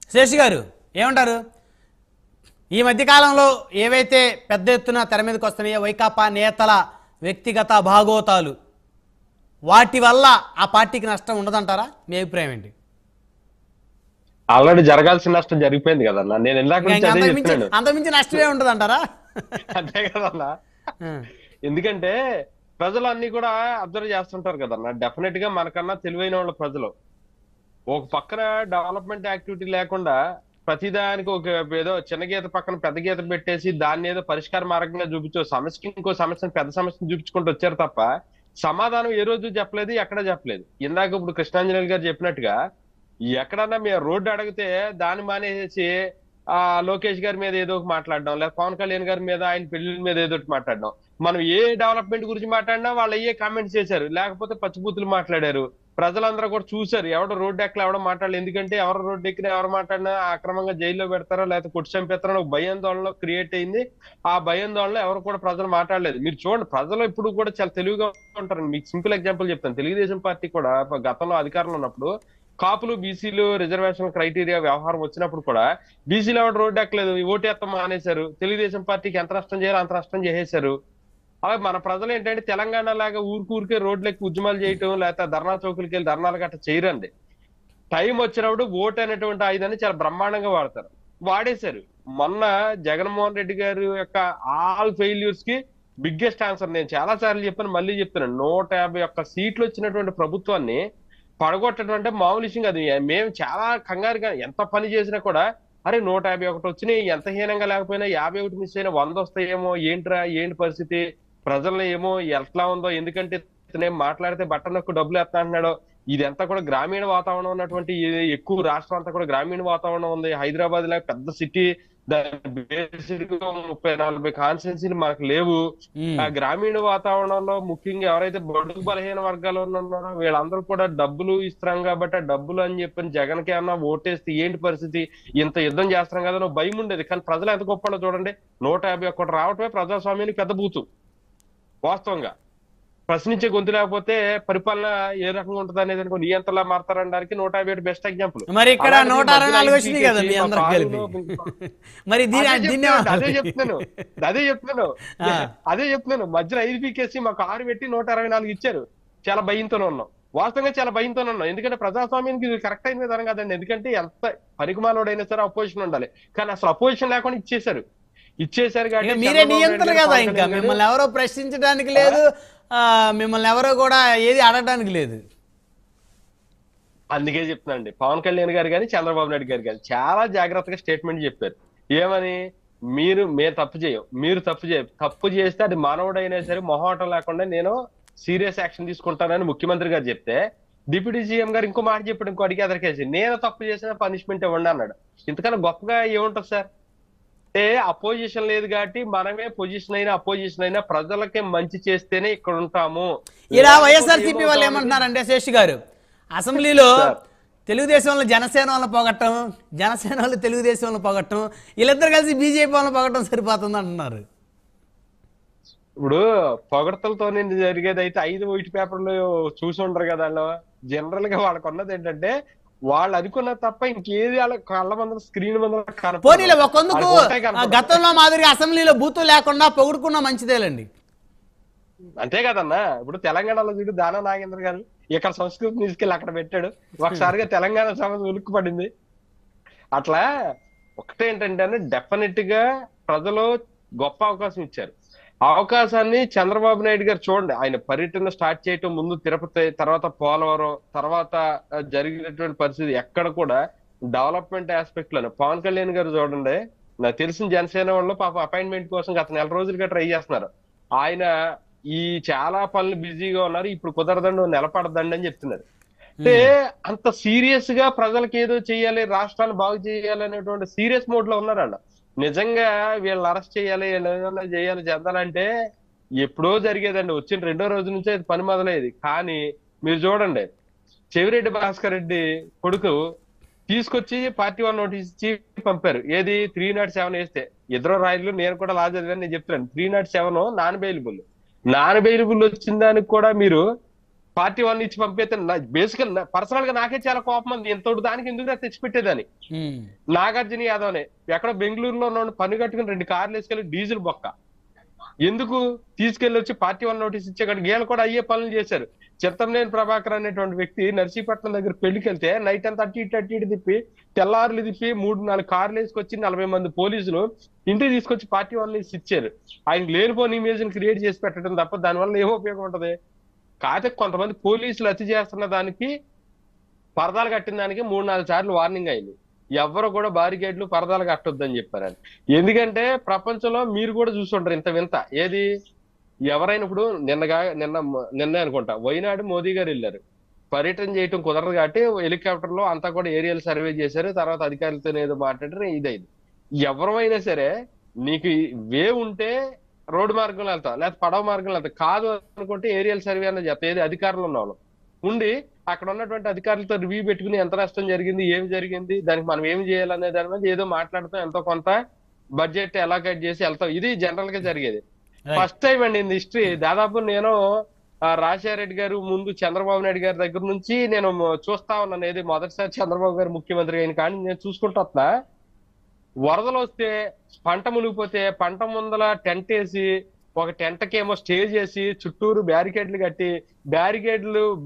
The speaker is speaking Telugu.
శేషి గారు ఏమంటారు? ఈ మధ్యకాలంలో ఏవైతే పెద్ద ఎత్తున తెర మీదకి వస్తున్నాయో వైకాపా నేతల వ్యక్తిగత భాగోతాలు, వాటి వల్ల ఆ పార్టీకి నష్టం ఉండదంటారా? మీ అభిప్రాయం ఏంటి? ఆల్రెడీ జరగాల్సిన నష్టం జరిగిపోయింది కదన్నా. నేను ఇందాక నుంచి అదే చెప్తున్నాను. అంతమించి నష్టమే ఉంటదంటారా? అంతే కదన్నా. ఎందుకంటే ప్రజలు అన్ని కూడా అబ్జర్వ్ చేస్తుంటారు కదన్నా. డెఫినెట్ గా మనకన్నా తెలివైన వాళ్ళ ప్రజలు ఒక పక్కన డెవలప్మెంట్ యాక్టివిటీ లేకుండా ప్రతిదానికి ఒక ఏదో చిన్న గీత పక్కన పెద్ద గీత పెట్టేసి దాన్ని ఏదో పరిష్కార మార్గంగా చూపించు సమస్యకి ఇంకో సమస్యను పెద్ద సమస్యను చూపించుకుంటూ వచ్చారు తప్ప సమాధానం ఏ రోజు చెప్పలేదు, ఎక్కడ చెప్పలేదు. ఇందాక ఇప్పుడు కృష్ణాంజనేయులు గారు చెప్పినట్టుగా ఎక్కడన్నా మేము రోడ్డు అడిగితే దాన్ని మానేసి లోకేష్ గారి మీద ఏదో ఒకటి మాట్లాడడం, లేదా పవన్ కళ్యాణ్ గారి మీద ఆయన పెళ్లి మీద ఏదో ఒకటి మాట్లాడడం. మనం ఏ డెవలప్మెంట్ గురించి మాట్లాడినా వాళ్ళు అయ్యే కామెంట్స్ చేశారు, లేకపోతే పచ్చిబూతులు మాట్లాడారు. ప్రజలందరూ కూడా చూశారు ఎవడో రోడ్డు ఎక్కల ఎవడో మాట్లాడలేదు. ఎందుకంటే ఎవరు రోడ్డు ఎక్కినా ఎవరు మాట్లాడినా అక్రమంగా జైల్లో పెడతారో లేకపోతే కొట్టి చంపేస్తారో ఒక భయాందోళన క్రియేట్ అయింది. ఆ భయాందోళన ఎవరు కూడా ప్రజలు మాట్లాడలేదు. మీరు చూడండి, ప్రజలు ఇప్పుడు కూడా చాలా తెలివిగా ఉంటారు. మీకు సింపుల్ ఎగ్జాంపుల్ చెప్తాను. తెలుగుదేశం పార్టీ కూడా గతంలో అధికారంలో ఉన్నప్పుడు కాపులు బీసీలు రిజర్వేషన్ క్రైటీరియా వ్యవహారం వచ్చినప్పుడు కూడా బీసీలు ఎవరు రోడ్డు ఎక్కలేదు, ఓటేత్తం మానేశారు. తెలుగుదేశం పార్టీకి ఎంత నష్టం చేయాలో అంత నష్టం చేసేశారు. అలాగే మన ప్రజలు ఏంటంటే తెలంగాణ లాగా ఊరికే రోడ్లకి ఉద్యమాలు చేయటం లేకపోతే ధర్నా చౌకులకి వెళ్ళి ధర్నాలు గట్ట చేయరండి. టైం వచ్చినప్పుడు ఓటు అనేటువంటి ఆయుధాన్ని చాలా బ్రహ్మాండంగా వాడతారు. వాడేశారు. మొన్న జగన్మోహన్ రెడ్డి గారి యొక్క ఆల్ ఫెయిల్యూర్స్ కి బిగ్గెస్ట్ ఆన్సర్ నేను చాలా సార్లు చెప్పాను, మళ్ళీ చెప్తున్నాను. 151 సీట్లు వచ్చినటువంటి ప్రభుత్వాన్ని పడగొట్టడం అంటే మామూలు విషయం కాదు. మేము చాలా కంగారుగా ఎంత పని చేసినా కూడా అరే 151 వచ్చినాయి, ఎంత హీనంగా లేకపోయినా 51 మిస్ అయినా 100 వస్తాయేమో, ఏంట్రా ఏంటి పరిస్థితి, ప్రజల్లో ఏమో ఎట్లా ఉందో. ఎందుకంటే ఇతనే మాట్లాడితే బట్టనొక్కు డబ్బులు ఎత్తా అంటున్నాడో. ఇదంతా కూడా గ్రామీణ వాతావరణం ఉన్నటువంటి ఎక్కువ రాష్ట్రం అంతా కూడా గ్రామీణ వాతావరణం ఉంది. హైదరాబాద్ లాగా పెద్ద సిటీ, దాని బేసిడ్ 30-40 కాన్స్టిట్యున్సీలు మనకు లేవు. ఆ గ్రామీణ వాతావరణంలో ముఖ్యంగా ఎవరైతే బడుగు బలహీన వర్గాలు ఉన్నారో వీళ్ళందరూ కూడా డబ్బులు ఇస్తున్నాం కాబట్టి ఆ డబ్బులు అని చెప్పి జగన్ కి ఏమన్నా ఓటేస్తే ఏంటి పరిస్థితి, ఇంత యుద్ధం చేస్తున్నాం కదా నువ్వు భయం ఉండేది. కానీ ప్రజలు ఎంత గొప్పలో చూడండి, 151 రావటమే ప్రజాస్వామ్యానికి పెద్ద బూతు. వాస్తవంగా ప్రశ్నించే గొంతు లేకపోతే పరిపాలన ఏ రకంగా ఉంటుంది అనేది నియంత్రణలా మారతారనడానికి 151 బెస్ట్ ఎగ్జాంపుల్. మరి ఇక్కడ 164 వచ్చినాయి కదా మీ అందరికి కలిపి. మరి అదే చెప్తున్నాను మధ్యలో 5 పీకేసి మాకు 6 పెట్టి 164 ఇచ్చారు. చాలా భయంతోనే ఉన్నాం, వాస్తవంగా చాలా భయంతోనే ఉన్నాం. ఎందుకంటే ప్రజాస్వామ్యానికి ఇది కరెక్ట్ అయిన విధానం కాదండి. ఎందుకంటే ఎంత పనికిమాలోడైనా సరే అపోజిషన్ ఉండాలి, కానీ అసలు అపోజిషన్ లేకుండా ఇచ్చేశారు కాబట్టి మీరే నియంత్రణ కదా. ఇంకా మిమ్మల్ని ఎవరో ప్రశ్నించడానికి లేదు, మిమ్మల్ని ఎవరో కూడా ఏది అడగడానికి లేదు. అందుకే చెప్తున్నాండి, పవన్ కళ్యాణ్ గారు కానీ చంద్రబాబు నాయుడు గారు కానీ చాలా జాగ్రత్తగా స్టేట్మెంట్ చెప్పారు. ఏమని, మేము తప్పు చేయం, మీరు తప్పు చేస్తే అది మానవుడైనా సరే మొహమాటం లేకుండా నేను సీరియస్ యాక్షన్ తీసుకుంటానని ముఖ్యమంత్రి గారు చెప్తే, డిప్యూటీ సీఎం గారు ఇంకో మాట చెప్పాడు, ఇంకో అడిగి అదరికేసి నేను తప్పు చేసిన పనిష్మెంట్ ఇవ్వండి అన్నాడు. ఇంతకన్నా గొప్పగా ఏముంటుంది సార్? అంటే అపోజిషన్ లేదు కాబట్టి మనమే అపోజిషన్ అయినా ప్రజలకే మంచి చేస్తేనే ఇక్కడ ఉంటాము. ఇలా వైఎస్ఆర్సీపీ వాళ్ళు ఏమంటున్నారంటే శేషి గారు, అసెంబ్లీలో తెలుగుదేశం వాళ్ళు జనసేన వాళ్ళని పొగట్టం, జనసేన వాళ్ళు తెలుగుదేశం వాళ్ళని పొగట్టం, వీళ్ళిద్దరు కలిసి బీజేపీ వాళ్ళని పొగట్టం సరిపోతుంది అంటున్నారు. ఇప్పుడు పొగడతలతో జరిగేది అయితే 5 వైట్ పేపర్లు చూసి ఉండరు కదా. జనరల్ గా వాళ్ళకు ఉన్నది ఏంటంటే వాళ్ళు అనుకున్న తప్ప ఇంకేది వాళ్ళ కళ్ళ మందరం స్క్రీన్ మందరం పోనీలే. ఒకందుకు గతంలో మాదిరిగా అసెంబ్లీలో బూతులు లేకుండా పొగుడుకున్నా మంచిదేలండి. అంతే కదన్నా. ఇప్పుడు తెలంగాణలో చూడు దానా నాగేంద్ర గారు ఇక్కడ సంస్కృతి తీసుకెళ్ళి అక్కడ పెట్టాడు, ఒకసారిగా తెలంగాణ సమస్య ఉలుక్కు పడింది. అట్లా ఒకటేంటంటే డెఫినెట్ గా ప్రజలు గొప్ప అవకాశం ఇచ్చారు. అవకాశాన్ని చంద్రబాబు నాయుడు గారు చూడండి, ఆయన పర్యటన స్టార్ట్ చేయటం ముందు తిరుపతి, తర్వాత పోలవరం, తర్వాత జరిగినటువంటి పరిస్థితి ఎక్కడ కూడా డెవలప్మెంట్ ఆస్పెక్ట్ లోనే. పవన్ కళ్యాణ్ గారు చూడండి, నాకు తెలిసిన జనసేన వాళ్ళు పాప అపాయింట్మెంట్ కోసం గత 4 రోజులుగా ట్రై చేస్తున్నారు. ఆయన ఈ చాలా పనులు బిజీగా ఉన్నారు, ఇప్పుడు కుదరదండి నిలబడదండి అని చెప్తున్నారు. అంటే అంత సీరియస్ గా ప్రజలకు ఏదో చెయ్యాలి, రాష్ట్రాన్ని బాగు చేయాలి అనేటువంటి సీరియస్ మోడ్ లో ఉన్నారండి. నిజంగా వీళ్ళని అరెస్ట్ చేయాలి, ఏదైనా చేయాలి చెందాలంటే ఎప్పుడో జరిగేదండి. వచ్చిన 2వ రోజు నుంచే పని మొదలయ్యేది. కానీ మీరు చూడండి, చెవిరెడ్డి భాస్కర్ రెడ్డి కొడుకు తీసుకొచ్చి పార్టీ 1 నోటీస్ ఇచ్చి పంపారు. ఏది 307 వేస్తే, ఇద్దరు రాయలు నేను కూడా లా చదివాను, నేను చెప్తున్నాను 307 నాన్ బెయిలబుల్ వచ్చిన దానికి కూడా మీరు పార్టీ వాళ్ళని ఇచ్చి పంపితే బేసికల్ పర్సనల్ గా నాకే చాలా కోపం ఉంది. ఇంతటి దానికి ఎందుకు నాకు తెచ్చిపెట్టేదని. ఉమ్, నాగార్జున యాదవ్నే ఎక్కడో బెంగళూరులో ఉన్న పన్ను కట్టుకుని 2 కార్లు వేసుకెళ్ళి డీజిల్ బొక్క ఎందుకు తీసుకెళ్లి వచ్చి పార్టీ వన్ నోటీస్ ఇచ్చేకాడు వీళ్ళు కూడా అయ్యే పనులు చేశారు. చిత్తంనేని ప్రభాకర్ అనేటువంటి వ్యక్తి నర్సీపట్నం దగ్గర పెళ్లికి వెళ్తే నైట్ అంతా అట్టి ఇటు తిప్పి తెల్లారులు తిప్పి 3-4 కార్లు వేసుకొచ్చి 40 మంది పోలీసులు ఇంటికి తీసుకొచ్చి పార్టీ వాళ్ళని ఇచ్చారు. ఆయన లేనిపోని ఇమేజ్ క్రియేట్ చేసి పెట్టడం తప్ప దానివల్ల ఏం ఉపయోగం ఉంటది? కాకపోతే కొంతమంది పోలీసులు అతి చేస్తున్న దానికి పరదాలు కట్టిన దానికి 3-4 సార్లు వార్నింగ్ అయింది. ఎవరు కూడా బారికేడ్లు పరదాలు కట్టొద్దని చెప్పారని. ఎందుకంటే ప్రపంచంలో మీరు కూడా చూసుంటారు ఇంత వింత ఏది. ఎవరైనా ఇప్పుడు నిన్న అనుకుంటా వైనాడు మోదీ గారు వెళ్ళారు. పర్యటన చేయటం కుదరదు కాబట్టి హెలికాప్టర్ లో అంతా కూడా ఏరియల్ సర్వే చేశారు. తర్వాత అధికారులతో ఏదో మాట్లాడారు. ఇదైంది. ఎవరైనా సరే నీకు వే ఉంటే రోడ్డు మార్గంలో వెళ్తాం, లేకపోతే పడవ మార్గంలో వెళ్తాం. కాదు అనుకుంటే ఏరియల్ సర్వే అన్నది చెప్తా. ఏది అధికారులు ఉన్న వాళ్ళు ఉండి అక్కడ ఉన్నటువంటి అధికారులతో రివ్యూ పెట్టుకుని ఎంత నష్టం జరిగింది, ఏం జరిగింది, దానికి మనం ఏం చేయాలనే దాని మీద ఏదో మాట్లాడుతాం. ఎంతో కొంత బడ్జెట్ అలొకేట్ చేసి వెళ్తాం. ఇది జనరల్ గా జరిగేది. ఫస్ట్ టైం అండి ఇన్ హిస్టరీ. దాదాపు నేను రాజశేఖర రెడ్డి గారు ముందు చంద్రబాబు నాయుడు గారి దగ్గర నుంచి నేను చూస్తా ఉన్నాను. ఏది మొదటిసారి చంద్రబాబు గారు ముఖ్యమంత్రి అయిన కానీ నేను చూసుకుంటూ వస్తున్నా. వరదలు వస్తే పంట మునిగిపోతే పంట ముందల టెంట్ వేసి ఒక టెంట్ కేమో స్టే చేసి చుట్టూరు బ్యారికేడ్లు కట్టి బ్యారికేడ్లు